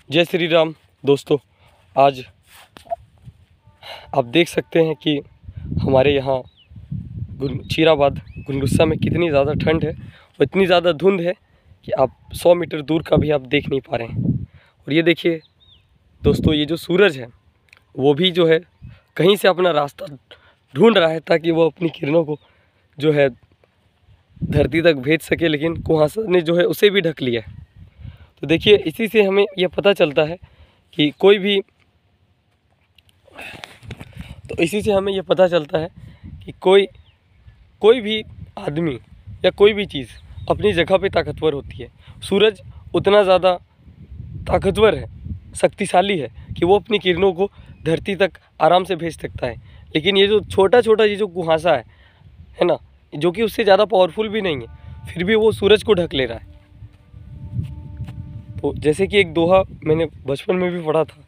जय श्री राम दोस्तों। आज आप देख सकते हैं कि हमारे यहाँ चीराबाद गुनगुस्सा में कितनी ज़्यादा ठंड है और इतनी ज़्यादा धुंध है कि आप 100 मीटर दूर का भी आप देख नहीं पा रहे हैं। और ये देखिए दोस्तों, ये जो सूरज है वो भी जो है कहीं से अपना रास्ता ढूंढ रहा है ताकि वो अपनी किरणों को जो है धरती तक भेज सके, लेकिन कुहासा ने जो है उसे भी ढक लिया है। तो देखिए, इसी से हमें यह पता चलता है कि कोई भी आदमी या कोई भी चीज़ अपनी जगह पे ताकतवर होती है। सूरज उतना ज़्यादा ताकतवर है, शक्तिशाली है कि वो अपनी किरणों को धरती तक आराम से भेज सकता है। लेकिन ये जो छोटा छोटा ये जो कुहासा है ना, जो कि उससे ज़्यादा पावरफुल भी नहीं है, फिर भी वो सूरज को ढक ले रहा है। तो जैसे कि एक दोहा मैंने बचपन में भी पढ़ा था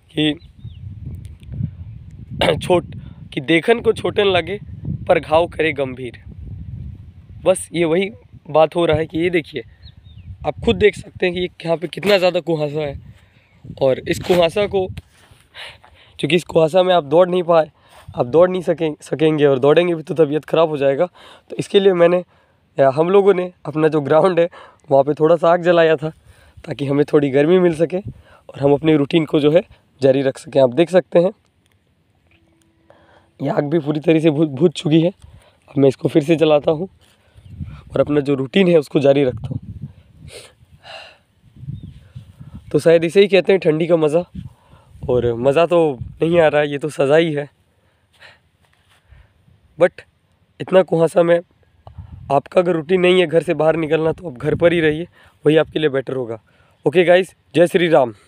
कि देखन को छोटन लगे पर घाव करे गंभीर। बस ये वही बात हो रहा है कि ये देखिए, आप खुद देख सकते हैं कि यहाँ पे कितना ज़्यादा कुहासा है। और इस कुहासा को, चूँकि इस कुहासा में आप दौड़ नहीं सकेंगे और दौड़ेंगे भी तो तबीयत ख़राब हो जाएगा। तो इसके लिए हम लोगों ने अपना जो ग्राउंड है वहाँ पे थोड़ा सा आग जलाया था ताकि हमें थोड़ी गर्मी मिल सके और हम अपनी रूटीन को जो है जारी रख सकें। आप देख सकते हैं ये आग भी पूरी तरह से बुझ चुकी है। अब मैं इसको फिर से जलाता हूँ और अपना जो रूटीन है उसको जारी रखता हूँ। तो शायद इसे ही कहते हैं ठंडी का मज़ा, और मज़ा तो नहीं आ रहा है, ये तो सज़ा ही है। बट इतना कुहासा में आपका अगर रूटीन नहीं है घर से बाहर निकलना, तो आप घर पर ही रहिए, वही आपके लिए बेटर होगा। ओके गाइस, जय श्री राम।